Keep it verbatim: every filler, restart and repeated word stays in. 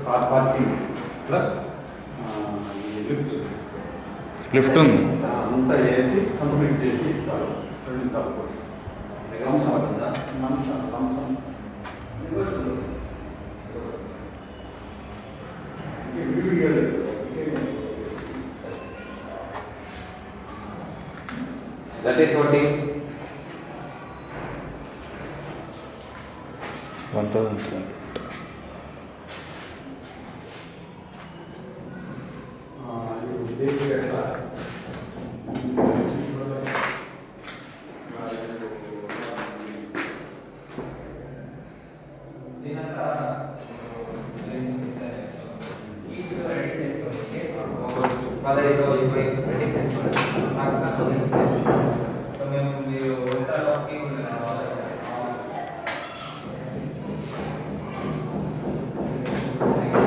Car parking plus lift lift ఉంది అంతా వేసి కంప్లీట్ చేసి ఇస్తారు. రెండు తక్కువ థర్టీ ఫోర్టీ వన్ థౌసండ్ పదహైదు ఇరవై రెడీ చేసుకోండి. సో మేము మీరు వంటలోకి రావాలి.